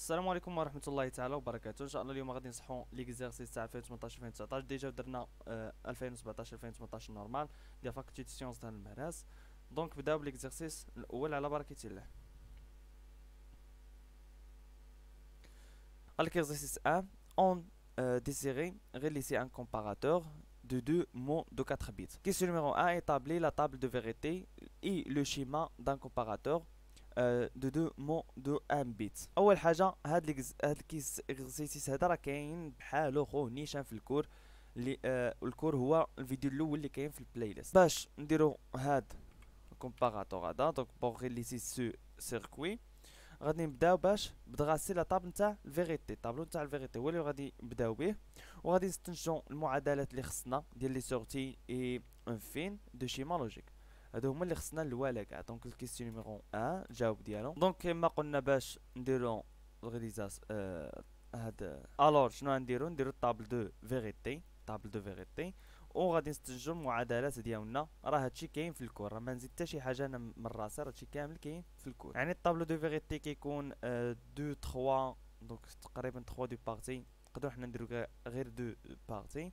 السلام عليكم ورحمة الله تعالى وبركاته. ان شاء الله اليوم غادي نصحو ليكزارسيس تاع 2018 2019. ديجا درنا 2017 2018 نورمال ديال فاكولتي دو سيونس تاع المهراس. دونك بداو بليكزارسيس الاول على بركة الله. L'exercice 1, on désirait réaliser un comparateur de deux mots de 4 bits. Question numéro 1, établir la table de vérité et le schéma d'un comparateur de deux mots de 1 bit. اول حاجه هاد الاكزرسيس هذا راه كاين بحالو خو نيشان في الكور اللي الكور هو الفيديو الاول اللي كاين في البلاي ليست. باش نديرو هاد الكومباراتور هذا دونك بوغ ريليزي سو سيركوي غادي نبداو باش بدغاسي لا طابل نتاع الفيريتي. الطابلو نتاع الفيريتي هو اللي غادي نبداو به، وغادي نستنتجو المعادلات اللي خصنا ديال لي سورتي اي ان فين دو شيما لوجيك. هادو هما اللي خصنا الاولى كاع. دونك الكيستيون نيميرو 1 الجواب ديالو. دونك كيما قلنا باش نديرو الغريزاس هاد الور شنو غنديرو؟ نديرو طابل دو فيريتي، طابل دو فيريتي، وغادي نستنتجو المعادلات ديالنا. راه هادشي كاين في الكور، راه ما نزيد حتى شي حاجه انا من راسي، راه هادشي كامل كاين في الكور. يعني الطابلو دو فيريتي كيكون دو 3 دونك تقريبا 3 دو بارتي. نقدرو حنا نديرو غير دو بارتي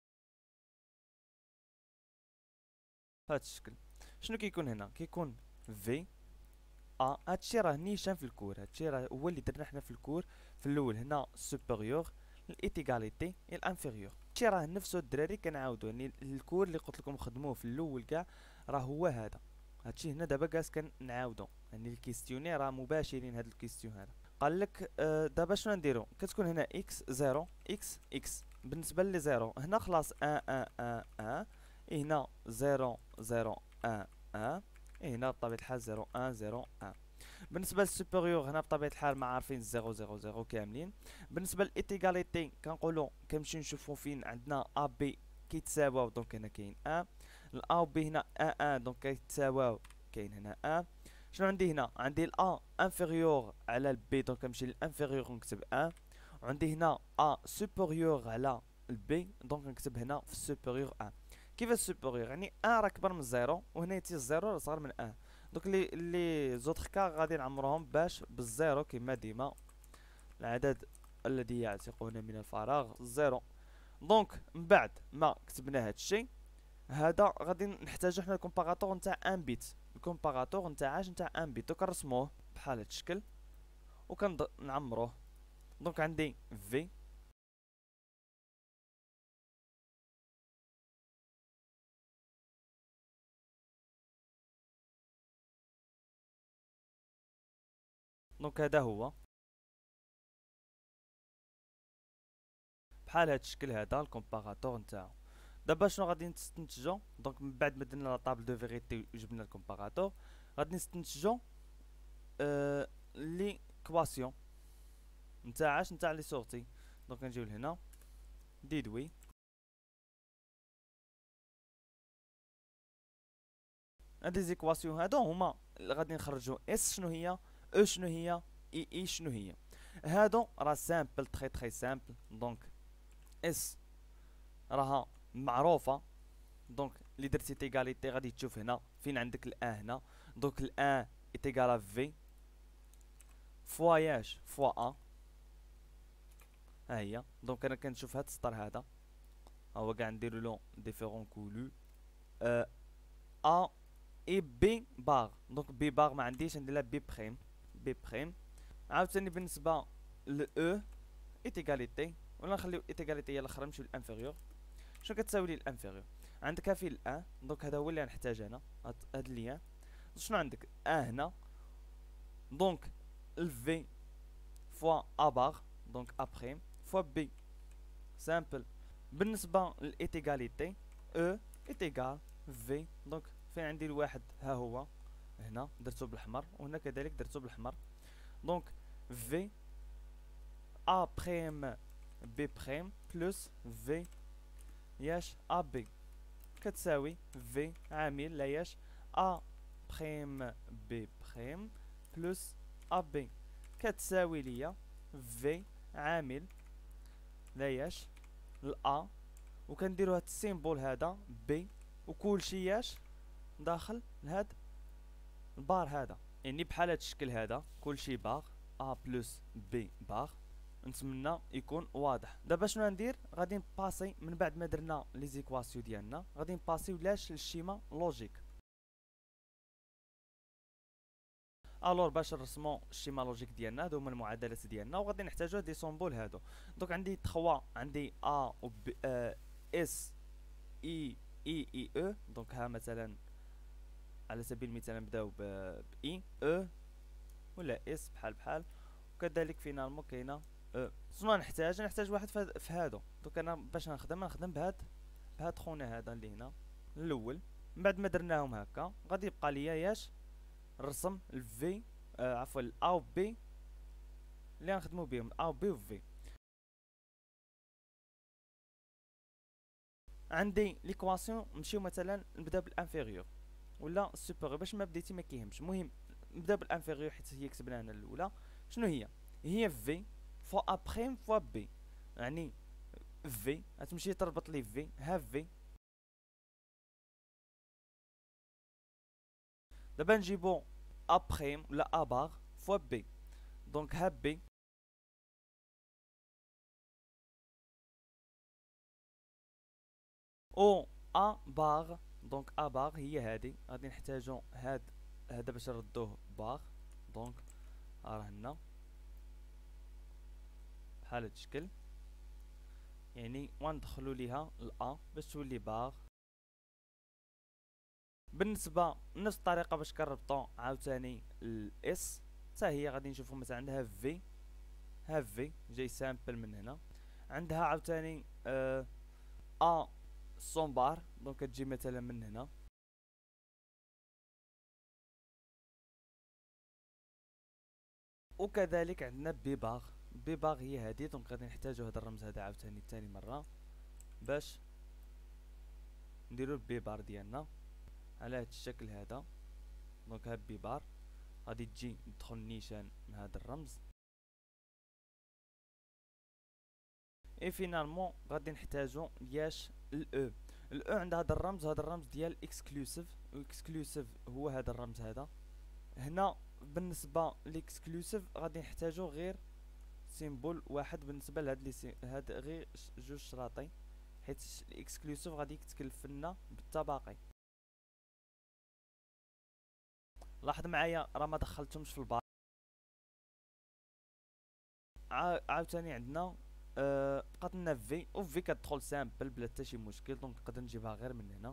بهاد الشكل. شنو كيكون هنا؟ كيكون في هادشي راه نيشان في الكور، هادشي راه هو اللي درنا حنا في الكور في الاول. هنا سوبيريور الايتيغاليتي الانفيريور، هادشي راه نفسو الدراري كنعاودو. يعني الكور اللي قلت لكم خدموه في الاول كاع راه هو هذا. هادشي هنا دابا كاس كنعاودو، يعني الكيستيوني راه مباشرين. هاد الكيستيون هذا قال لك دابا شنو نديرو؟ كتكون هنا اكس 0 اكس اكس. بالنسبه لي 0 هنا خلاص 1 1 1 1، هنا 0 0 1 1، هنا بطبيعة الحال 0 1 0 1. بالنسبة للسوبيريور هنا بطبيعة الحال ما عارفين 0 0 0 كاملين. بالنسبة للإيتيغاليتي كنقولو كنمشيو نشوفو فين عندنا أ بي كيتساواو، دونك هنا كاين أ. الأ و بي هنا أ أ دونك كيتساواو، كاين هنا أ. شنو عندي هنا؟ عندي الأ انفيريور على البي، دونك كنمشي للانفيريور ونكتب أ. وعندي هنا أ سوبيريور على البي، دونك نكتب هنا في السوبيريور أ. كيفاش سوبيريور؟ يعني ان راه كبر من زيرو، وهنا تي الزيرو راه صغر من ان. دوك لي زوتر كا غادي نعمرهم باش بالزيرو كيما ديما. العدد الذي يعتقون من الفراغ زيرو. دونك من بعد ما كتبنا هادشي هذا غادي نحتاجو حنا الكومباراتور نتاع ان بيت. الكومباراتور نتاعاش؟ نتاع ان بيت. دوك نرسموه بحال هاد الشكل وكنعمروه. دونك عندي في دونك هذا هو بحال هاد الشكل. هذا الكومباراتور نتاعو. دابا شنو غادي نستنتجو؟ دونك من بعد ما درنا لا طابل دو فيغيتي وجبنا الكومباراتور غادي نستنتجو ليكواسيون نتاعاش؟ نتاع لي سورتي. دونك نجيو لهنا ديدوي. هاد لي زيكواسيون هادو هما غادي نخرجو اس شنو هي، او شنو هي، اي شنو هي. هادو راه سامبل تري تري سامبل. دونك اس راها معروفه. دونك اللي درتي تيغاليتي غادي تشوف هنا فين عندك الان هنا. دونك الان ايتيغال في فوا ياش فوا ا. ها هي. دونك انا كنشوف هاد السطر هذا هو كاع نديرو له ديفيرون كولو ا اي بي باغ. دونك بي باغ ما عنديش، ندير لها بي بريم. بي بريم. عاوتاني بالنسبه ل او ايتيغاليتي، ولا نخليو ايتيغاليتي هي الاخرى نمشيو للانفيريور. شنو كتساوي لي الانفيريور؟ عندك في الان، دونك هذا هو اللي غنحتاج انا هاد اللين. شنو عندك هنا؟ دونك الفي فوا ا باغ دونك ا بريم فوا بي سامبل. بالنسبه للايتيغاليتي او ايتيغال في. دونك فين عندي الواحد؟ ها هو هنا درتو بالاحمر، وهنا كذلك درتو بالاحمر. دونك في ا بريم بي بريم بلس في ياش ا بي كتساوي في عامل لا ياش ا بريم بي بريم بلس ا بي كتساوي ليا في عامل لا ياش الأ. وكنديرو هاد السيمبول هذا بي، وكلشي ياش داخل لهاد البار هذا. يعني بحال هاد الشكل هذا كلشي باغ A بلس B بار. نتمنى يكون واضح. دابا شنو غندير؟ غادي نباسي من بعد ما درنا لي زيكواسيون ديالنا، غادي نباسيو لاش للشيما لوجيك. الور باش نرسمو الشيما لوجيك ديالنا، هادو هما المعادلات ديالنا، وغادي نحتاجو هاد لي سومبول هادو. دونك عندي 3، عندي ا و ب اس اي اي او. دونك ها مثلا على سبيل المثال نبداو ب اي او ولا اس بحال وكذلك فينالمون كاينه او. شنو نحتاج واحد في هادو. دونك انا باش نخدم بهاد خونا هذا اللي هنا الاول. من بعد ما درناهم هكا غادي يبقى ليا ياش نرسم الفي عفوا الا و بي اللي غنخدمو بهم، ا و بي و في. عندي ليكواسيون نمشيو مثلا نبدا بالانفيريور ولا السوبيريور باش ما بديتي ما كيهمش. المهم نبدا بالانفيريور حيت هي كتبنا هنا الاولى. شنو هي في فوا ا بريم فوا بي، يعني في غتمشي تربط لي في ها في. دابا نجيبو ا بريم ولا ا بار فوا بي. دونك ها بي او ا بار. دونك ا بار هي هادي، غادي نحتاجو هذا باش نردوه بار. دونك راه هنا بحال هاد الشكل، يعني وندخلو ليها الا باش تولي بار. بالنسبه نفس الطريقه باش كنربطو عاوتاني الاس حتى هي غادي نشوفو مثلا عندها في، ها في جاي سامبل من هنا. عندها عاوتاني ا سومبار، دونك كتجي مثلا من هنا. وكذلك عندنا بي باغ هي هادي. دونك غادي نحتاجو هذا الرمز هذا عاوتاني تاني مره باش نديرو البي بار ديالنا على هاد الشكل هذا. دونك هاد بي بار غادي تجي ندخل نيشان من هذا الرمز. اي فينالمون غادي نحتاجو ياش الاو. الاو عند هذا الرمز، هذا الرمز ديال اكسكلوسيف. اكسكلوسيف هو هذا الرمز هذا هنا. بالنسبه للاكسكلوسيف غادي نحتاجو غير سيمبول واحد بالنسبه لهاد هاد غير جوج شراطي، حيت الاكسكلوسيف غادي يتكلف لنا بالتباقي. لاحظ معايا راه ما دخلتهمش في البار. عاوتاني عندنا بقات لنا في، و في كتدخل سامبل بلا حتى شي مشكل. دونك نقدر نجيبها غير من هنا.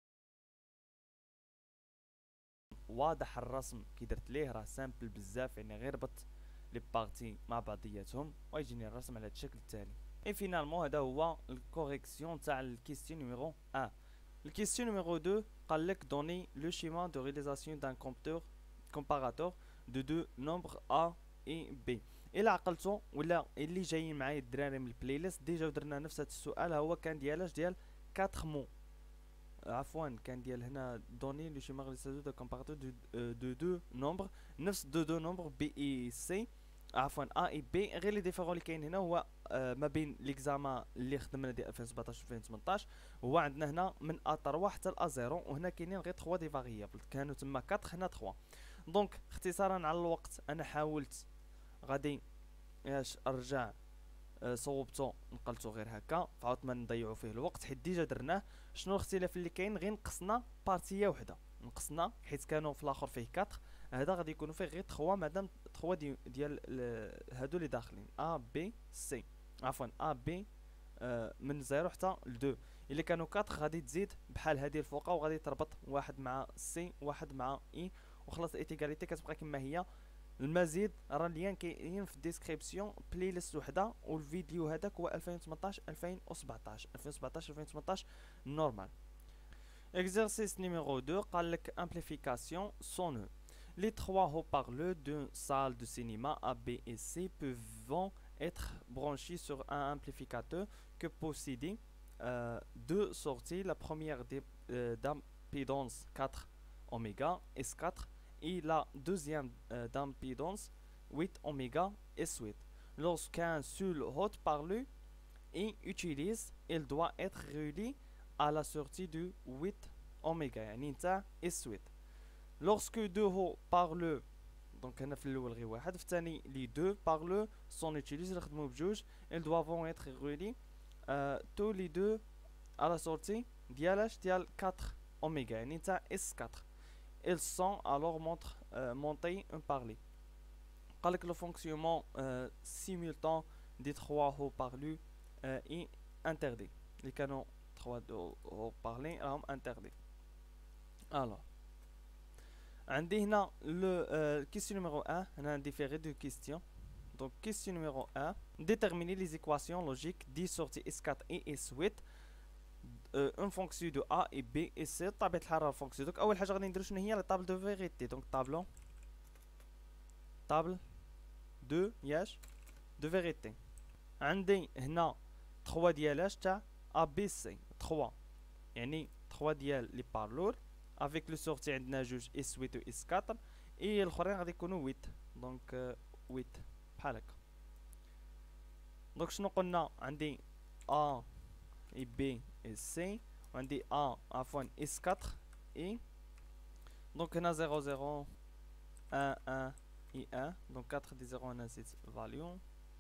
واضح الرسم كي درت ليه، راه سامبل بزاف، يعني غير ربط لي بارتي مع بعضياتهم ويجيني الرسم على هذا الشكل التالي. اي فينالمون هذا هو الكوريكسيون تاع الكيستيون نيميرو 1. الكيستيون نيميرو 2 قال لك دوني لو شيما دو رياليزاسيون دان كومباراتور دو دو نومبر ا اي بي. الا عقلتو ولا اللي جايين معايا الدراري من البلاي ليست ديجا درنا نفس هذا السؤال، هو كان ديالاش ديال 4 مو. عفوا كان ديال هنا دوني لو شيما رياليزاسيون دو كومباراتور دو نومبر، نفس دو نومبر بي اي سي عفوا ا اي بي. غير لي ديفيرون اللي كاين هنا هو ما بين ليكزامان اللي خدمنا ديال 2017 و 2018 هو عندنا هنا من ا 3 حتى ل ا 0، وهنا كاينين غير 3 دي فاريابل. كانوا تما 4 هنا 3. دونك اختصارا على الوقت انا حاولت غادي اش ارجع صوبتو نقلتو غير هكا فعاود ما نضيعو فيه الوقت حيت ديجا درناه. شنو الاختلاف اللي كاين؟ غير نقصنا بارتيه وحده، نقصنا حيت كانوا في الاخر فيه 4، هذا غادي يكونوا فيه غير 3 مادام 3 ديال هادو اللي داخلين ا بي سي عفوا ا بي من 0 حتى ل 2. الا كانوا 4 غادي تزيد بحال هذه الفوقه وغادي تربط واحد مع سي واحد مع اي وخلاص ايتيغاليتي كتبقى كما هي. المزيد راه اللين كاين في الديسكريبسيون بلاي ليست وحده، والفيديو هذاك هو 2018 2017 2018 نورمال. Exercice numéro 2 قال لك amplification sonore. Les trois haut-parleurs d'une salle de cinéma A, B et C peuvent être branchés sur un amplificateur que possède deux sorties. La première d'impédance 4 oméga S4 et la deuxième d'impédance 8 oméga S8. Lorsqu'un seul haut-parleur est utilisé, il doit être relié à la sortie du 8 oméga يعني نتاع S8. Lorsque deux haut-parleurs دونك هنا في الاول غير واحد، في الثاني لي دو بار لو سون اوتيليز نخدمو بجوج. ils doivent être reliés tous les deux à la sortie ديال ديال 4 اوميغا يعني تاع اس 4. ils sont alors montés un par les. قالك لو فونكسيونمون simultan des 3 haut-parleurs est interdit. les canons 3 haut-parleurs راهم interdits. alors عندي هنا le question numéro 1. هنا عندي فيه غير دو كيستيون. donc question numéro 1. déterminer les équations logiques des sorties S4 et S8 un fonction de A et B et C. طبيعة الحال راه الفونكسيون. دوك اول حاجه غادي نديرو شنو هي لا طابل دو فيغيتي. دونك طابل دو ياش دو فيغيتي. عندي هنا 3 ديالاش تاع A B C 3 يعني 3 ديال لي بارلور افيك لو سورتي عندنا جوج اس 8 و اس 4 اي الاخرين غادي يكونوا 8. دونك 8 بحال هكا. دونك شنو قلنا عندي A اي B اي C وعندي A عفوا اس 4 اي. دونك هنا 0 0 1 1 اي 1. دونك 4 دي 0 انا نسيت فاليو.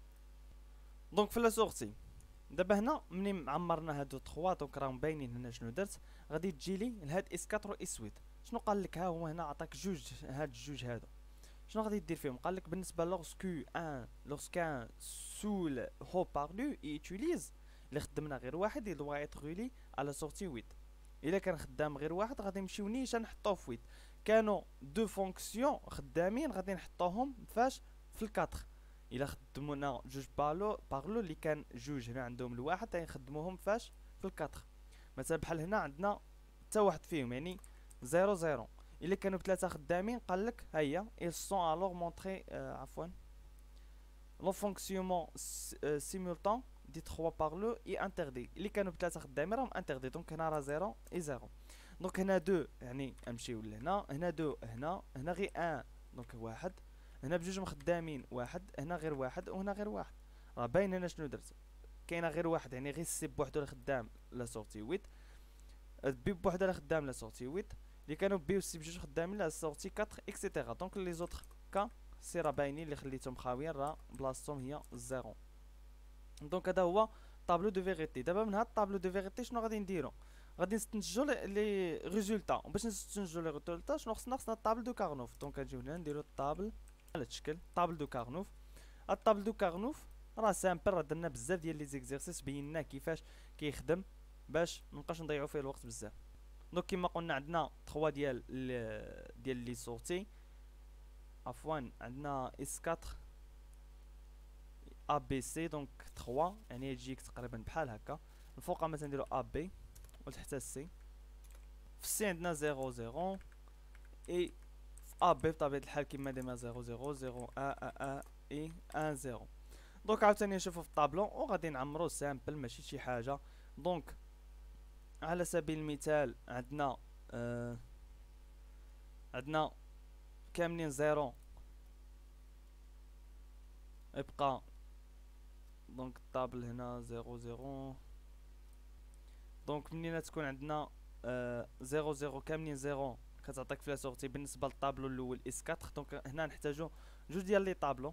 دونك في لا سورتي دابا هنا ملي عمرنا هادو 3 دونك راهم باينين هنا شنو درت. غادي تجي لي لهاد اس 4 و اس 8. شنو قال لك؟ ها هو هنا عطاك جوج هاد الجوج هادو. شنو غادي دير فيهم؟ قال لك بالنسبه لوغسكان سول هو بارلو يوتيليز اللي خدمنا غير واحد يدوا يتغولي على سورتي 8. الا كان خدام غير واحد غادي نمشيو نيشان نحطوه في 8. كانوا دو فونكسيون خدامين غادي نحطوهم فاش في الكاتر. الا خدمونا جوج بارلو اللي كان جوج هنا عندهم الواحد غنخدموهم فاش في الكاتر. مثلا بحال هنا عندنا حتى واحد فيهم يعني 0 0. الا كانوا بثلاثه خدامين قال لك ها هي ils sont alors montrés عفوا لو فونكسيونمون سيمولتان دي 3 بارلو اي انتردي. اللي كانوا بثلاثه خدامين راهم انتردي. دونك هنا راه 0 اي 0. دونك هنا 2 يعني نمشيو لهنا. هنا 2 هنا غير 1 دونك واحد. هنا بجوج مخدامين واحد. هنا غير واحد وهنا غير واحد. راه باين هنا شنو درت. كاينه غير واحد يعني غير سي بوحدو اللي خدام لا سورتي 8. بي بوحدو اللي خدام لا سورتي 8. اللي كانوا بي وسي بجوج خدامين لا سورتي 4 اكسيتيرا. دونك لي زوطخ كا سي راه باينين اللي خليتهم خاويين راه بلاصتهم هي 0. دونك هذا هو طابلو دو فيغيتي. دابا من هاد الطابلو دو فيغيتي شنو غادي نديرو؟ غادي نستنتجو لي ريزولطا. وباش نستنتجو لي ريزولطا شنو خصنا الطابل دو كارنوف. دونك غنجيو هنا نديرو الطابل على الشكل طابل دو كارنوف. الطابل دو كارنوف راه سامبل. راه درنا بزاف ديال لي زيكزيرسيس بينا كيفاش كيخدم باش منبقاش نضيعو فيه الوقت بزاف. دونك كيما قلنا عندنا 3 ديال لي سورتي عفوا عندنا اس 4 ا بي سي. دونك 3 يعني تجيك تقريبا بحال هكا. الفوق مثلا نديرو ا بي وتحت السي. في السي عندنا 0 0 اي في ا بي بطبيعة الحال كيما ديما 0 0 0 1 1 اي 1 0. دونك عاوتاني نشوفو في الطابلو وغادي نعمرو سامبل ماشي شي حاجة. دونك على سبيل المثال عندنا عندنا كاملين 0 يبقى. دونك الطابل هنا 0 0. دونك منين تكون عندنا 0 0 كاملين 0 كتعطيك في لا سورتي بالنسبه للطابلو الاول اس 4. دونك هنا نحتاجو جوج ديال لي طابلو.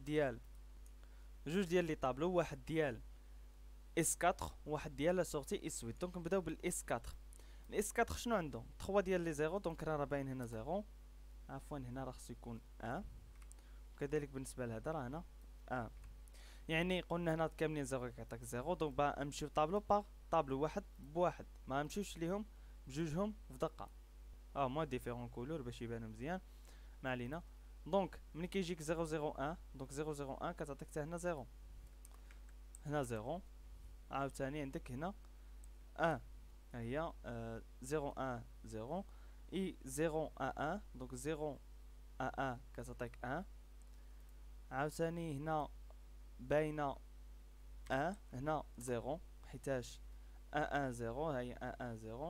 جوج ديال لي طابلو واحد ديال اس 4 وواحد ديال لا سورتي اس 8. دونك نبداو بالاس 4. الاس 4 شنو عنده 3 ديال لي 0. دونك راه باين هنا 0 عفوا هنا راه خصو يكون 1. وكذلك بالنسبه لهذا راه هنا 1. يعني قلنا هنا كاملين 0 كيعطيك 0. دونك با نمشيو طابلو باغ طابلو واحد بواحد ما نمشيوش ليهم بجوجهم في دقه. موا ديفيرون كولور باش يبانو مزيان ما علينا. دونك ملي كيجيك 0 0 1 دونك 0 0 1 كتعطيك حتى هنا 0. هنا 0 عاوتاني عندك هنا 1 ها هي 0 1 0 اي 0 1 1. دونك 0 1 1 كتعطيك 1. عاوتاني هنا باينه 1 هنا 0 حيتاش 1 1 0 هاهي 1 1 0.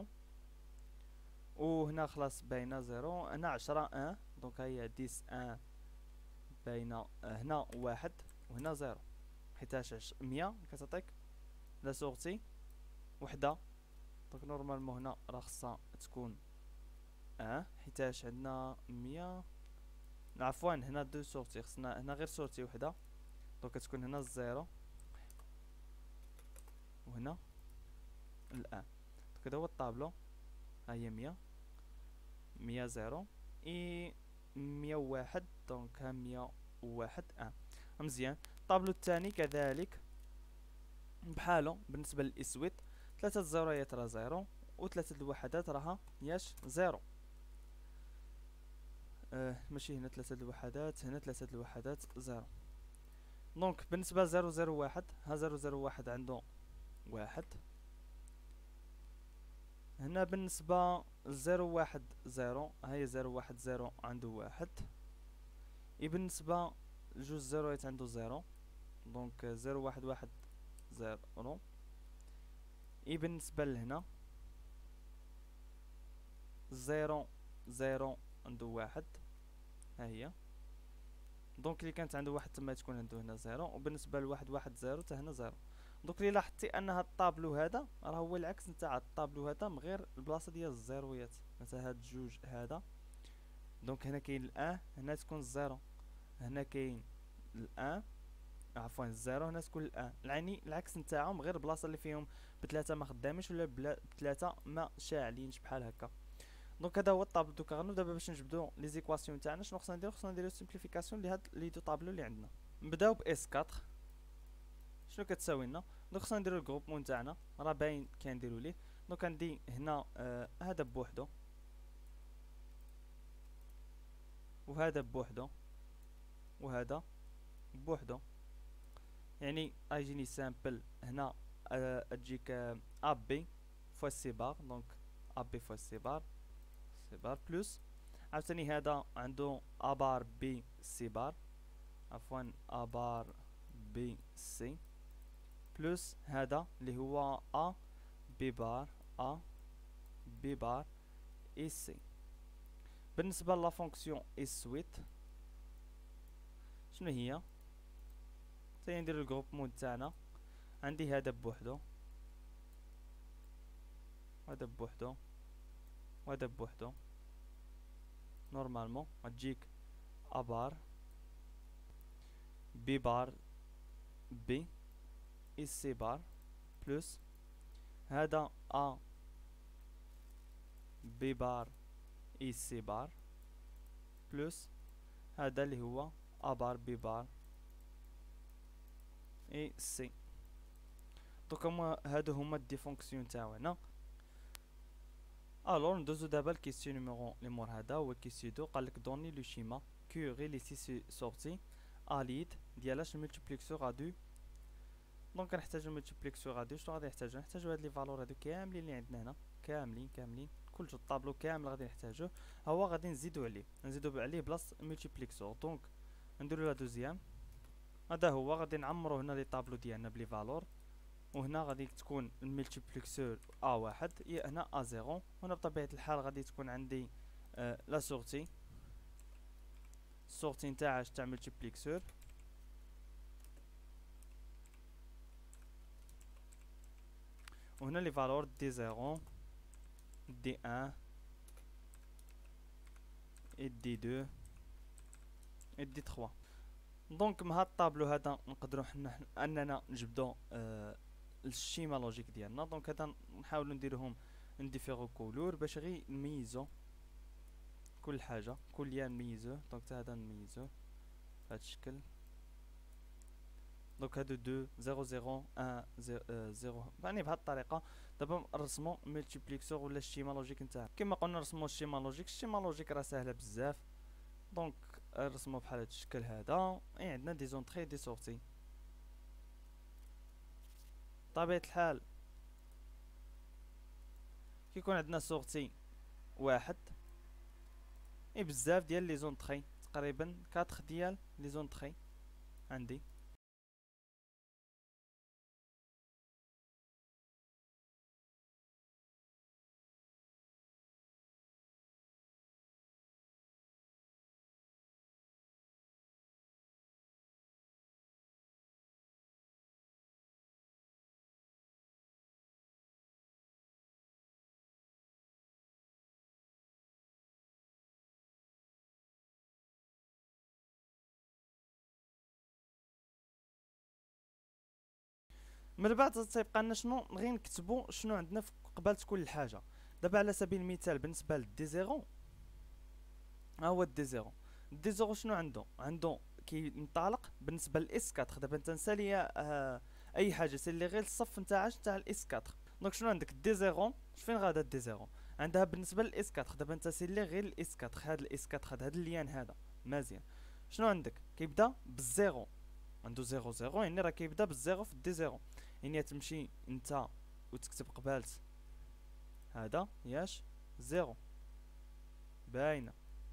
وهنا خلاص باينه 0. هنا 10 1 دونك هاهي 10 1 باينه. هنا 1 وهنا 0 حيتاش 100 كتعطيك لا سورتي وحده. دونك نورمالمون هنا راه خصها تكون حيتاش عندنا 100 عفوا هنا دو سورتي، خصنا هنا غير سورتي وحده. دونك كتكون هنا الزيرو وهنا الان. دونك هذا هو الطابلو. ها هي 100 100 0 اي 101. دونك ها 101 ان. مزيان. الطابلو الثاني كذلك بحالو. بالنسبه للاسود 3 الزيرويات راه زيرو، و 3 الوحدات راها ياش زيرو. ماشي هنا 3 الوحدات، هنا 3 الوحدات زيرو. دونك بالنسبه ل 001 ها 001 عنده واحد. هنا بالنسبه ل 010 هاهي 010 عنده واحد. اي بالنسبه لجوج زيروات عنده زيرو. دونك 011 زيرو. اي بالنسبه لهنا 0 عنده واحد. ها هي. دونك اللي كانت عنده واحد تما تكون عنده هنا زيرو، وبالنسبه لواحد 0 حتى هنا زيرو. دونك اللي لاحظتي ان هاد الطابلو هذا راه هو العكس نتاع الطابلو هذا، من غير البلاصه ديال الزيرويات. مثلا هاد جوج هذا. دونك هنا كاين الان، هنا تكون الزيرو. هنا كاين الان، عفوا الزيرو، هنا تكون الان. يعني العكس نتاعهم، غير البلاصه اللي فيهم بثلاثه ما خدامينش ولا بثلاثه ما شاعلينش بحال هكا. دونك هذا هو الطابلو دو كارنو. دابا باش نجبدو لي زيكواسيون تاعنا شنو خصنا نديرو؟ خصنا نديرو سيمبليفيكاسيون لهاد لي دو طابلو اللي عندنا. نبداو ب اس 4. شنو كتساوي لنا؟ دونك خصنا نديرو الجروبمون تاعنا، راه باين كنديرو ليه. دونك عندي هنا هذا بوحدو وهذا بوحدو وهذا بوحدو. يعني اجيني سامبل هنا تجيك ا بي فوا سي بار. دونك ا بي فوا سي بار، سي بار بلس عاوتاني هذا عنده ا بار بي سي بار، عفوا ا بار بي سي بلس هذا اللي هو ا بي بار ا بي بار اي سي. بالنسبه لا فونكسيون اي سويت شنو هي؟ ندير الجروب مود تاعنا. عندي هذا بوحدو وهذا بوحدو وهذا بوحدو. نورمالمون غتجيك ا بار بي بار بي اي سي بار بلس هذا ا بي بار اي سي بار بلس هذا اللي هو ا بار بي بار اي سي. دوكا هادو هما دي فونكسيون تاعنا. الوغ ندوزو دابا الكيستيون نيميرو لي مور هذا. هو كيستيون دو قالك دوني لو شيما كيغي لي سي سورتي اليد ديالاش الملتيبليكسور ا2. دونك كنحتاجو ملتيبليكسور ا2. شنو غادي نحتاجو؟ نحتاجو هاد لي فالور هادو كاملين اللي عندنا هنا، كاملين كل الطابلو كامل غادي نحتاجوه. هو غادي نزيدو عليه بلاص ملتيبليكسور. دونك نديرو لا دوزيام. هذا هو غادي نعمرو هنا لي طابلو ديالنا بلي فالور. وهنا غادي تكون الملتيبليكسور A1 هنا A0. هنا بطبيعة الحال غادي تكون عندي لا سورتي نتاعها تاع ملتيبليكسور. وهنا لي فالور دي 0 دي 1 et دي 2 et دي 3. دونك مع هاد الطابلو هذا نقدروا حنا اننا نجبدو الشيما لوجيك ديالنا. دونك هذا نحاولوا نديروهم نديفيرو كولور باش غير نميزو كل حاجه، كل ليان نميزوه. دونك هذا نميزوه بهذا الشكل. دونك هادو 2 0 0 1 0 يعني بهذه الطريقه. دابا نرسمو ملتيبليكسور ولا الشيما لوجيك نتاعنا. كما قلنا نرسمو الشيما لوجيك راه ساهله بزاف. دونك نرسمو بحال هذا الشكل هذا. عندنا دي زونطري دي سورتي. بطبيعه الحال كيكون عندنا سورتي واحد بزاف ديال لي زونطري، تقريبا 4 ديال لي زونطري عندي. من بعد تيبقى لنا شنو غير نكتبوا شنو عندنا في قبالة كل حاجه. دابا على سبيل المثال بالنسبه للدي زيرو، ها هو الدي زيرو. الدي زيرو شنو عنده كينطلق بالنسبه للاس 4. دابا انت نسالي اي حاجه سير لي غير الصف نتاعش نتاع الاس 4. دونك شنو عندك الدي زيرو، فين غادا الدي زيرو؟ عندها بالنسبه للاس 4. دابا انت سير لي غير الاس 4، هاد الاس 4 هاد اللين هذا مزيان. شنو عندك؟ كيبدا بالزيرو، عنده زيرو زيرو، يعني راه كيبدا بالزيرو في الدي زيرو. يعني تمشي انت وتكتب قبالت هذا ياش زيرو باينه.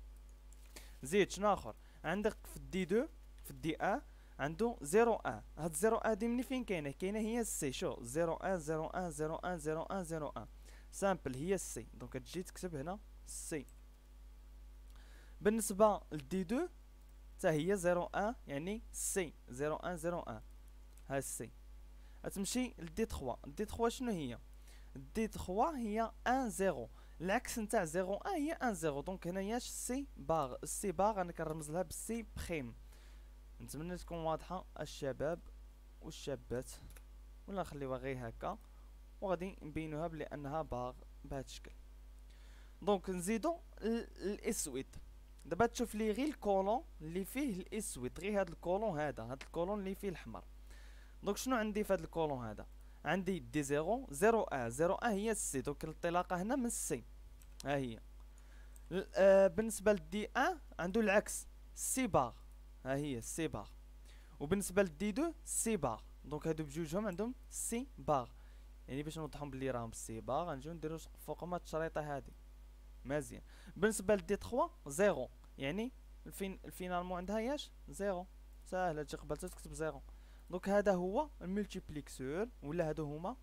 زيد شنو اخر عندك في الدي دو، في الدي ان عنده 0 1. هاد 0 1 دي مني فين كاينه هي السي. شو 0 1 0 1 0 1 0 1 0 1 سامبل هي السي. دونك تجي تكتب هنا السي. بالنسبه للدي دو حتى هي 0 1 يعني سي 0 1 0 1 ها السي. غتمشي للدي 3. الدي 3 شنو هي؟ الدي 3 هي 1 0. العكس نتاع 0 1 هي 1 0. دونك هناياش السي باغ. السي باغ انا كنرمز لها بالسي بخيم. نتمنى تكون واضحه الشباب والشابات، ولا نخليوها غير هكا وغادي نبينوها بلي انها باغ بهذا الشكل. دونك نزيدو الاسود. دابا تشوف لي غير الكولون اللي فيه الاسود، غير هاد الكولون هاد الكولون اللي فيه الاحمر. دونك شنو عندي في هاد الكولون هذا؟ عندي دي 0 0 1 0 1 هي السي. دونك الانطلاقه هنا من السي ها هي. بالنسبه للدي 1 عنده العكس سي باغ، ها هي السي باغ. وبالنسبه للدي 2 سي باغ. دونك هادو بجوجهم عندهم سي باغ. يعني باش نوضحهم بلي راهم سي باغ غنجيو نديرو فوقهم هاد الشريطه هادي مزيان. بالنسبه للدي 3 0 يعني الفينالمون عندها ياش زيرو. ساهله تجي قبل تكتب زيرو. دونك هذا هو الملتيبليكسور، ولا هادو هما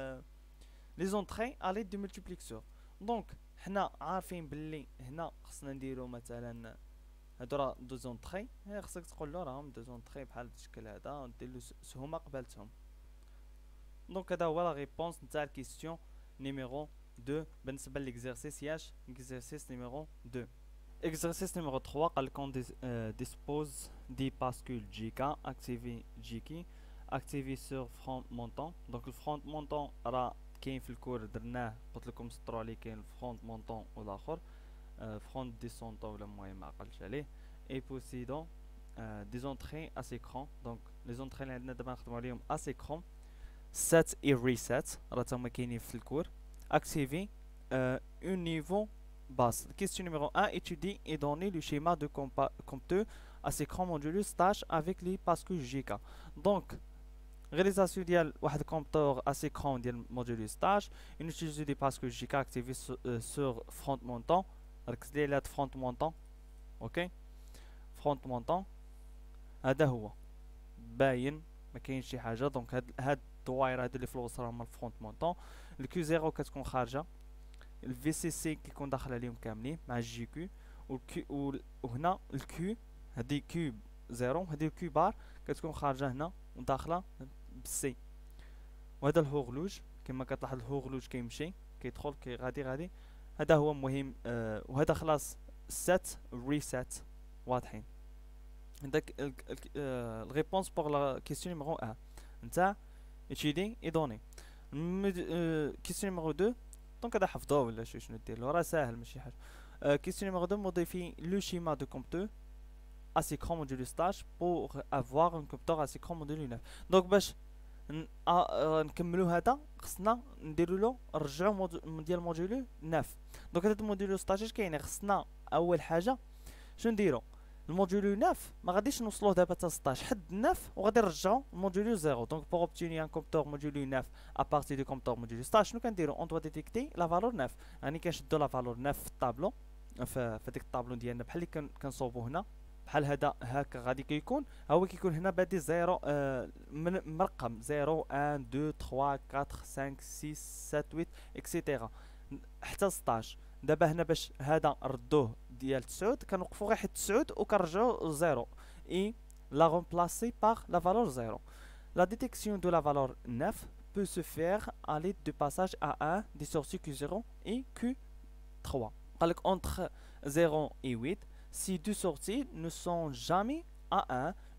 لي زونطري ا ليد دو ملتيبليكسور. دونك حنا عارفين باللي هنا خصنا نديرو مثلا هادو راه دو زونطري، خصك تقولو راهم دو زونطري بحال هاد الشكل هذا، نديرلو هما قبالتهم. دونك هذا هو لا ريبونس نتاع الكيستيون نيميرو 2 بالنسبه ليكزارسيس ياش اكزارسيس نيميرو 2. Exercice numéro 3 قال لك on dispose 10 bascules JK activez JK activez sur front montant. donc الفرونت مونطون راه كاين في الكور درناه، قلت لكم سطروا عليه كاين الفرونت مونطون والاخر فرونت ديسونطون ولا المهم ما عقلتش عليه. اي بوسيدون دي زونطري اسيكرون. دونك لي زونطري اللي عندنا دابا نخدموا عليهم اسيكرون set et reset راه تما كاينين في الكور. activez un niveau basse. Question numéro 1. Étudier et donner le schéma de compteur à écran modulus stage avec les bascules JK. Donc, réalisation ديال واحد compteur à écran ديال modulus stage. Utiliser des bascules JK activés sur front montant. ركز لي على هاد front montant. اوكي front montant هذا هو باين ما كاينش شي حاجه. دونك هاد الدواير هادو اللي في الوسط راهم الفرونت مونطون. الكيو 0 كتكون خارجه، الفي سي سي كيكون داخل عليهم كاملين مع الجي كيو، وهنا الكيو هادي كيو زيرو، هادي الكيو بار كتكون خارجه هنا وداخله بالسي. وهذا الهورلوج كما كتلاحظ الهورلوج كيمشي كيدخل غادي هذا هو مهم. وهذا خلاص سات ريسات واضحين. داك الريبونس بور لا كيسيون نيميرو 1 نتاع étudier et donner. كيسيون نيميرو 2 دونك هذا حفظوه ولا شنو دير له راه ساهل ماشي حاجه. كيسيون نيميرو 2 موديفي لو شيما دو كومبتور à écran modulus stage pour avoir un compteur à écran modulus 9. دونك باش نكملو هذا خصنا نديرو له نرجعو ديال موديلو 9. دونك هذا الموديلو ستاج اش كاين؟ خصنا اول حاجه شنو نديرو الموديلو 9 ما غاديش نوصلوه دابا حتى 16 حد 9 وغادي نرجعو الموديلو 0. دونك بوغ اوبتيني ان كومبتور موديلو 9 ا بارتي دو كومبتور موديلو 16 شنو كنديرو؟ اون دوا ديتيكتي لا فالور 9. يعني كنشدو لا فالور 9 في الطابلو في ديك الطابلو ديالنا بحال اللي كنصوبو هنا بحال هذا هكا غادي كيكون هو كيكون هنا بادي 0 مرقم 0 1 2 3 4 5 6 7 8 اكسيتيرا حتى 16. دابا هنا باش هذا نردوه ديال 9 كنوقفوا غير حتى 9 وكنرجعوا 0 اي لا remplacer par la valeur 0. La détection de la valeur 9 peut se faire à l'aide de passage à 1 des sorties Q0 et Q3. قالك entre 0 et 8 si deux sorties ne sont jamais à 1,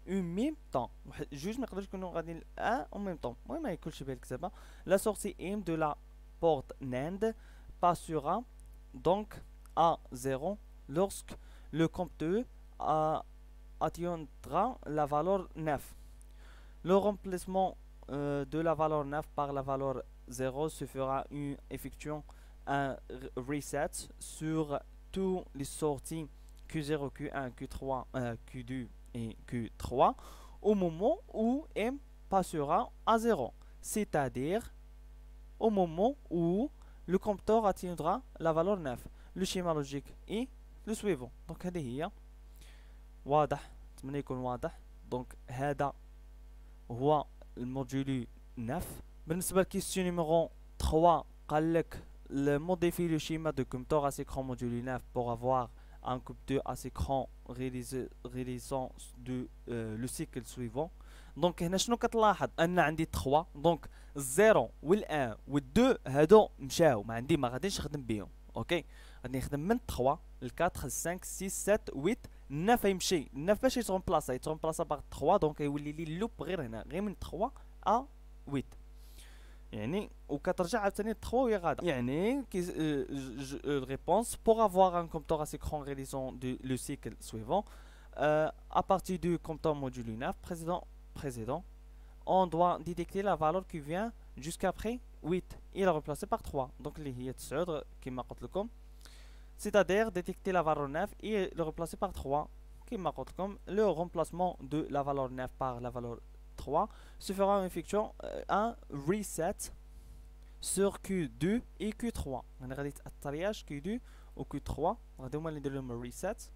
اون ميم طون، جوج ما يقدروش يكونوا غاديين ان او ميم طون. المهم ما يكونش بها الكتابه. لا سورتي ام دو لا porte NAND passera donc à 0 lorsque le compteur atteindra la valeur 9. Le remplacement de la valeur 9 par la valeur 0 se fera en effectuant un reset sur tous les sorties Q0, Q1, Q3, Q2 et Q3 au moment où M passera à 0, c'est-à-dire au moment où le compteur atteindra la valeur 9. Le schéma logique est le suivant. Donc هذه هي واضح، نتمنى يكون واضح. دونك هذا هو الموديول 9. بالنسبه لكيستيون نيميرو 3 قال لك modifier le schéma de compteur à écran module 9 pour avoir un compteur à écran réalisant le cycle suivant. دونك هنا شنو كتلاحظ؟ ان عندي 3، دونك الزيرو والان والدو هادو مشاو، ما غاديش نخدم بهم. اوكي، غادي نخدم من 3 ل 4 5 6 7 8 9. يمشي 9 باش يترومبلاصا باغ 3، دونك يولي لي اللوب غير هنا، غير من 3 ا 8 يعني، وكترجع عاوتاني 3 وهي غادا. يعني réponse pour avoir un compteur à écran réalisant le cycle suivant à partir du compteur module 9 précédent, on doit détecter la valeur qui vient jusqu'après 8 et la remplacer par 3. Donc اللي هي 9 كما قلت لكم، c'est-à-dire détecter la valeur 9 et le remplacer par 3 كما قلت لكم. Le remplacement de la valeur 9 par la valeur 3 se fera en effectuant un reset sur Q2 et Q3. انا غادي تاثرياش Q2 و Q3 غادي هما اللي ندير لهم الريسيت.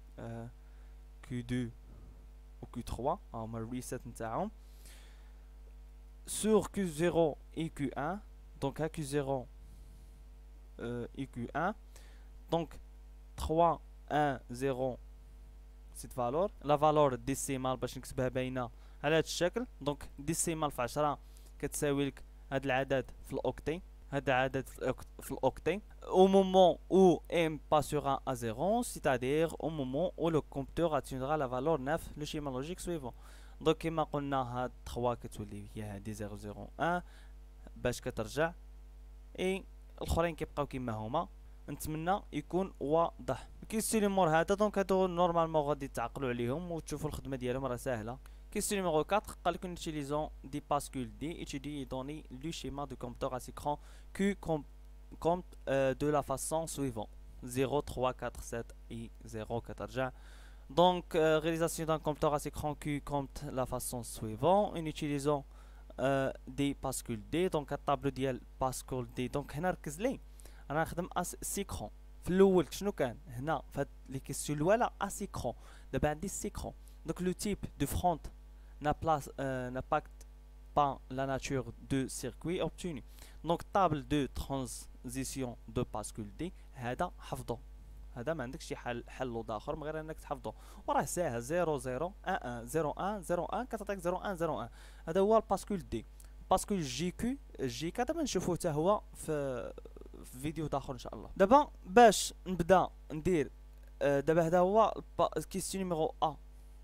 Q2 و Q3 هما الريسيت نتاعهم sur Q0 et Q1. donc à Q0 et Q1, donc 3 1 0 cette valeur. la valeur décimale باش نكتبها باينه على هذا الشكل. دونك ديسيمال في 10 كتساوي لك هذا العدد في الاوكتي، هذا العدد في الاوكتي au moment où m passera à 0, c'est-à-dire au moment où le compteur atteindra la valeur 9. le schéma logique suivant. دونك كما قلنا هاد 3 كتولي هي هادي 0 0 1 باش كترجع، اي الاخرين كيبقاو كما هما. نتمنى يكون واضح. كيستيون نيمور هذا دونك هادو نورمالمون غادي تعقلوا عليهم وتشوفوا الخدمه ديالهم راه ساهله. Question numéro 4, قال لك utilisant des bascules D, étudier et donner le schéma de compteur à écran Q compte de la façon suivante 0 3 4 7 et 0 كترجع. donc réalisation d'un compteur à écran Q compte la façon suivante en utilisant des bascules D. donc الطابلو ديال bascule D. donc هنا ركز لي انا نخدم اسيكرون. في الاول شنو كان هنا في هاد لي كيسيون الاولى اسيكرون، دابا عندي سيكرون. donc le type de front n'impacte pas la nature de circuit obtenu. donc table de transition de bascule D هذا حفظه، هذا ما عندكش شي حل اخر من غير انك تحفظه، وراه ساهل 0 0 1 1 0 1 0 1 كتعطيك 0 1 0 1. هذا هو الباسكول دي. باسكول جي كيو جي كا دابا نشوفوه حتى هو في فيديو اخر ان شاء الله. دابا باش نبدا ندير دابا هذا هو كيستيون نيميرو ا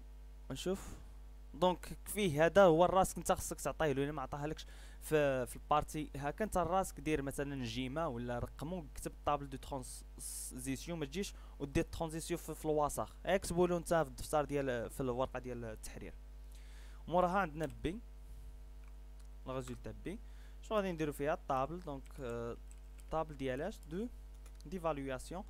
نشوف. دونك فيه هذا هو الراسك انت خصك تعطيه له، الا ما عطاها لكش في البارتي هكا انت الراسك دير مثلا جيما ولا رقمو كتب طابل دو ترانزيسيون، ما تجيش ودير ترانزيسيون في الوسط، اكتبوا له انت في الدفتر ديال في الورقه ديال التحرير. موراها عندنا بي الريزولتا بي. شنو غادي نديرو فيها الطابل؟ دونك الطابل ديالاش ديفالواسيون.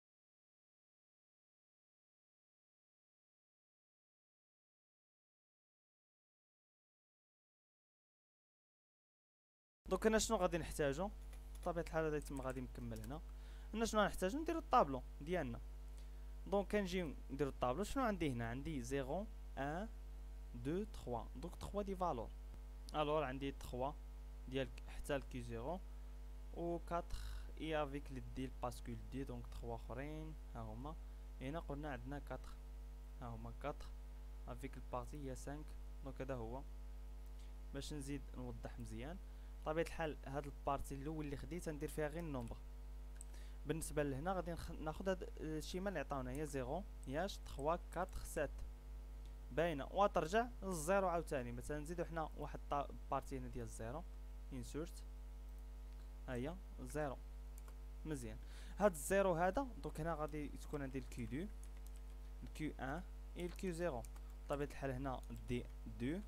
دونك هنا شنو غادي نحتاجو؟ بطبيعه الحال هذا يتم غادي نكمل هنا. هنا شنو غنحتاجو؟ نديرو الطابلو ديالنا. دونك كنجيو نديرو الطابلو. شنو عندي هنا؟ عندي 0 1 2 3. دونك 3 دي فالور. الوغ عندي 3 ديال حتى لكي 0 و 4 اي افيك لي دي الباسكول دي. دونك 3 اخرين ها هما. هنا قلنا عندنا 4 ها هما 4 افيك البارتي هي 5. دونك هذا هو. باش نزيد نوضح مزيان، بطبيعة الحال هاد البارتي الاول اللي خديت ندير فيها غير النومبر. بالنسبه لهنا غادي ناخذ هاد الشيما اللي عطاونا هي 0 ياش 3 4 7. باينه وترجع للزيرو عاوتاني. مثلا نزيدو حنا واحد بارتي هنا ديال الزيرو، انسيرت، ها هي زيرو. مزيان. هاد الزيرو هذا دونك هنا غادي تكون عندي الكيو دو، الكيو ان اي الكيو زيرو. بطبيعة الحال هنا دي دو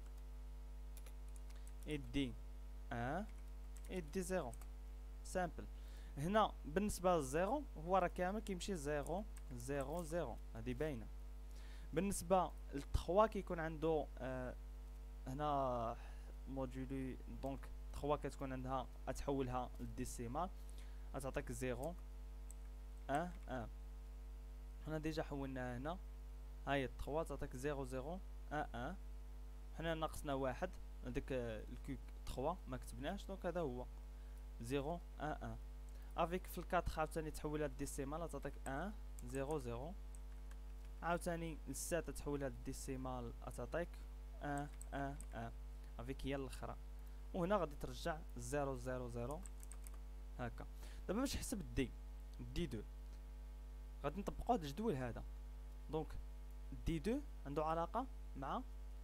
اي دي ان اي دي زيرو. سامبل. هنا بالنسبة للزيرو هو راه كامل كيمشي زيرو زيرو زيرو، هادي باينة. بالنسبة للتخوا كيكون عنده هنا موديولي، دونك تخوا كتكون عندها اتحولها للديسيمال، غتعطيك زيرو ان ان. حنا ديجا حولناها هنا، هاهي تخوا تعطيك زيرو زيرو ان ان. حنا ناقصنا واحد، هداك الكيو تخوا ما كتبناش، دونك هذا هو زيرو ان ان. افيك في الكاتخ عاوتاني تحولها للديسيمال تعطيك ان زيرو زيرو. عاوتاني السات تحولها للديسيمال تعطيك ان ان ان. افيك هي الاخرى، وهنا غادي ترجع زيرو زيرو زيرو هكا. دابا باش نحسب دي دو غادي نطبقو هاد الجدول هذا. دونك دي دو عنده علاقة مع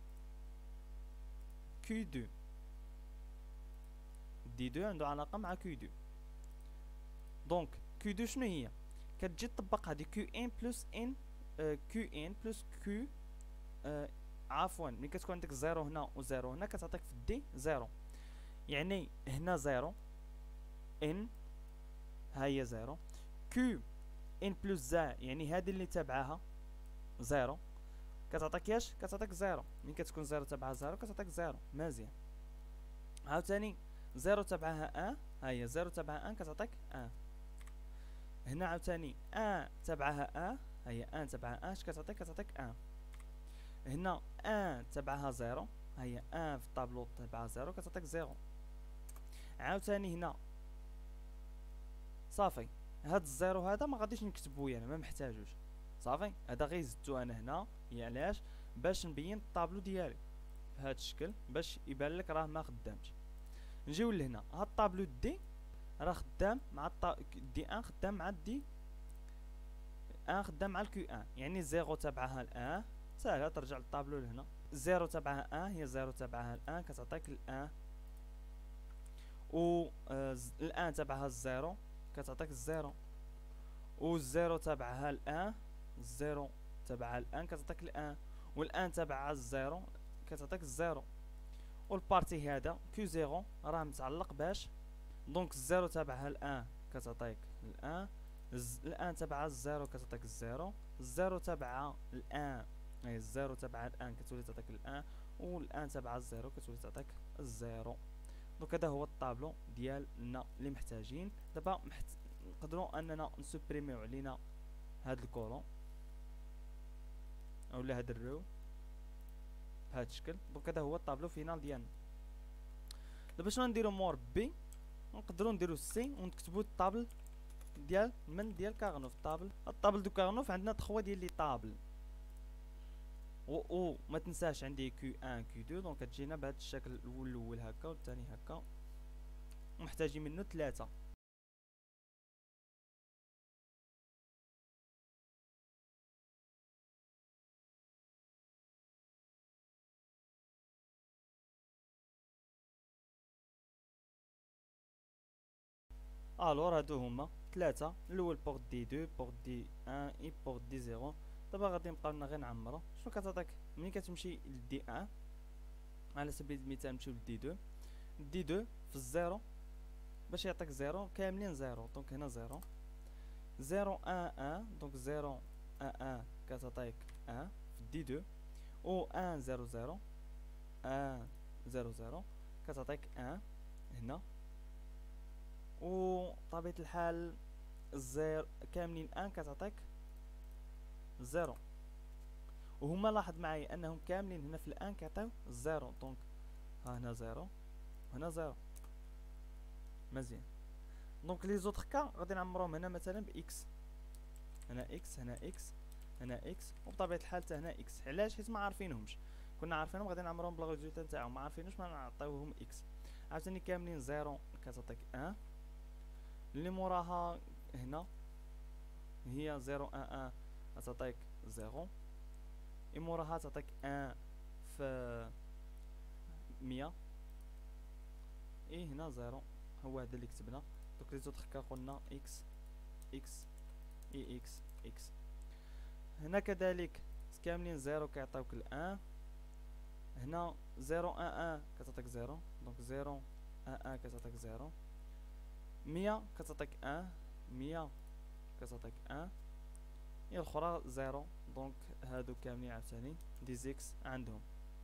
كيو دو، دي دو عنده علاقة مع كيو دو. دونك كيو دو شنو هي؟ كتجي تطبق هادي كيو ان بلس ان، كيو ان بلس كيو، عفوا ملي كتكون عندك زيرو هنا وزيرو هنا كتعطيك في دي زيرو. يعني هنا زيرو ان هاهي زيرو، كيو ان بلس زا يعني هادي اللي تابعاها زيرو كتعطيك اش؟ كتعطيك زيرو. ملي كتكون زيرو تبعها زيرو كتعطيك زيرو. مزيان. عاوتاني زيرو تبعها ان، هاهي زيرو تبعها ان كتعطيك ان. هنا عاوتاني ان تبعها ان، هاهي ان تبعها ان اش كتعطيك؟ كتعطيك ان. هنا ان تبعها زيرو، هاهي ان في الطابلو تبعها زيرو كتعطيك زيرو. عاوتاني هنا صافي. هاد الزيرو هذا ما غاديش نكتبو انا، ما محتاجوش. صافي هذا غير زدتو انا هنا، هي علاش؟ باش نبين الطابلو ديالي بهذا الشكل باش يبان لك راه ما خدامش. نجيو لهنا، هاد الطابلو دي راه خدام مع دي ان، خدام مع دي ان، خدام مع الكيو ان. يعني زيرو تبعها الان ساهله ترجع للطابلو لهنا، زيرو تبعها ان هي زيرو تبعها الان كتعطيك الان، و الان تبعها الزيرو كتعطيك الزيرو، و الزيرو تبعها الان، الزيرو تبعها الان كتعطيك الان، والان تبعها الزيرو كتعطيك الزيرو. والبارتي هذا كيو زيرو راه متعلق باش، دونك الزيرو تبعها الان كتعطيك الان، الان تبعها الزيرو كتعطيك الزيرو، الزيرو تبعها الان، اي الزيرو تبعها الان كتولي تعطيك الان، والان تبعها الزيرو كتولي تعطيك الزيرو. دونك هذا هو الطابلو ديالنا اللي محتاجين. دابا نقدروا اننا نسوبريميو علينا هاد الكولون اولا هاد الرو بهاد الشكل. دونك هذا هو الطابلو فينال ديالنا. دابا شنو نديرو مور بي؟ نقدروا نديرو سي ونكتبو الطابل ديال من ديال كارنوف. الطابل دو كارنوف عندنا 3 ديال لي طابل، و ما تنساش عندي كيو 1 كيو 2، دونك تجينا بهذا الشكل الاول هكا والثاني هكا، ومحتاجين منه 3. الور هادو هما 3، الاول بورت دي 2 بورت دي 1 اي بورت دي 0. دابا غادي نبقاو غير نعمرو. شنو كتعطيك ملي كتمشي لدي 1 على سبيل المثال؟ نمشيو لدي 2، دي 2 في الزيرو باش يعطيك زيرو كاملين زيرو، دونك هنا زيرو زيرو ان ان، دونك زيرو ان ان كتعطيك ان في دي 2، و ان زيرو زيرو ان زيرو زيرو كتعطيك ان هنا، و طبيعة الحال الزير كاملين ان كتعطيك زيرو. وهما لاحظ معايا انهم كاملين هنا في الان كيعطيو زيرو، دونك ها هنا زيرو وهنا زيرو. مزيان. دونك لي زوتر كا غادي نعمروهم هنا مثلا باكس، هنا اكس هنا اكس هنا اكس، وبطبيعة الحال حتى هنا اكس. علاش؟ حيت ما عارفينهمش. كنا عارفينهم غادي نعمروهم بلا ريزولتا تاعهم، ما عارفينوش ما نعطيوهم اكس. عاوتاني كاملين زيرو كتعطيك ان، اللي موراها هنا هي زيرو ان ان غتعطيك زيرو، موراها تعطيك ان في 100. هنا زيرو، هو هذا اللي كتبنا. دوك لي زوطخ كا قلنا اكس اكس اكس اكس. هنا كذلك كاملين زيرو كيعطيوك الان. هنا زيرو ان ان كتعطيك زيرو، دونك زيرو ان ان كتعطيك زيرو. 100 كتعطيك ان، 100 كتعطيك ان. هي الاخرى زيرو، دونك هادو كاملين عاوتاني دي زيكس عندهم.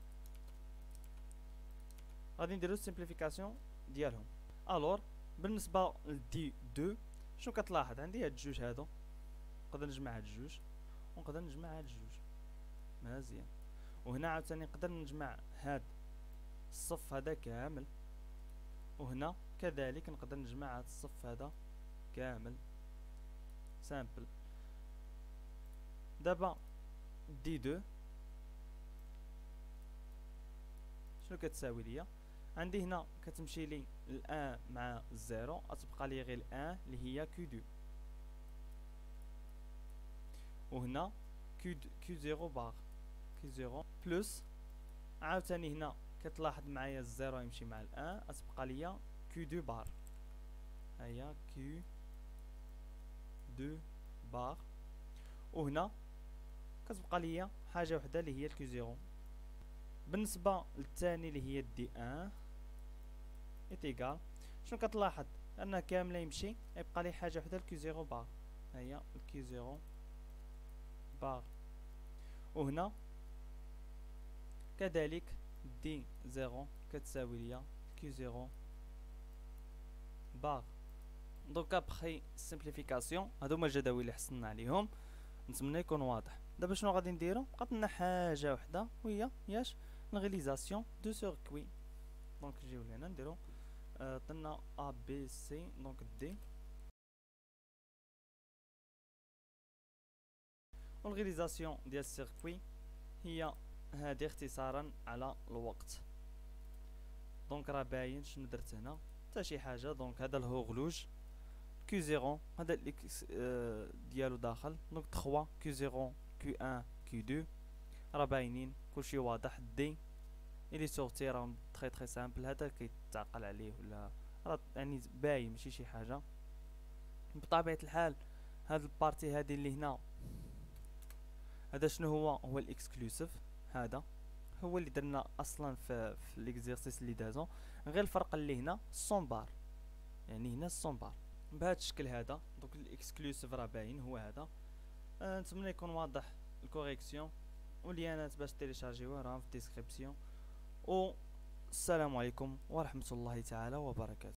غادي نديرو سيمبليفيكاسيون ديالهم. الور بالنسبه لدي دو، شنو كتلاحظ عندي؟ هاد الجوج هادو نقدر نجمع هاد الجوج ونقدر نجمع هاد الجوج مزيان. وهنا عاوتاني نقدر نجمع هاد الصف هذا كامل، وهنا كذلك نقدر نجمع هاد الصف هذا كامل. سامبل. دابا دي دو شنو كتساوي ليا؟ عندي هنا كتمشي لي الان مع الزيرو، غتبقى لي غير الان اللي هي كيو دو، وهنا كيو زيرو بار، كيو زيرو بلس. عاوتاني هنا كتلاحظ معايا الزيرو يمشي مع الان، غتبقى ليا كيو دو بار. هيا كيو دو بار. وهنا كتبقى ليا حاجه وحده اللي هي الكيو زيرو. بالنسبه للثاني اللي هي دي ان ايتيغال، شنو كتلاحظ؟ ان كامله يمشي يبقى لي حاجه وحده الكيو زيرو بار. هيا الكيو زيرو بار. وهنا كذلك دي زيرو كتساوي ليا كيو زيرو بار. دونك ابخي سيمبليفيكاسيون هادو هما الجداول اللي حصلنا عليهم، نتمنى يكون واضح. دابا شنو غادي نديرو؟ بقات لنا حاجه وحده وهي ياش الغيليزاسيون دو سيركوي. دونك نجيو لهنا نديرو طلنا ا بي سي، دونك دي. والغيليزاسيون ديال السيركوي هي هادي اختصارا على الوقت. دونك راه باين شنو درت هنا، حتى شي حاجه. دونك هذا الهورلوج كيو زيرو، هذا الاكس ديالو داخل، دونك 3 كيو زيرو كيو ان كيو دو راه باينين، كلشي واضح. دي الي سورتي راه تري تري سامبل، هذا كيتعقل عليه ولا راه يعني باين ماشي شي حاجه. بطبيعه الحال هاد البارتي هادي اللي هنا، هذا شنو هو الاكسكلوسيف. هذا هو اللي درنا اصلا في ليكزيرسيس اللي دازو، غير الفرق اللي هنا 100 بار، يعني هنا 100 بار بهذا الشكل هذا. دونك الاكسكلوسيف راه باين هو هذا. نتمنى يكون واضح الكوريكسيون، والليانات باش تيليشارجيوها راه في الديسكريبسيون. والسلام عليكم ورحمه الله تعالى وبركاته.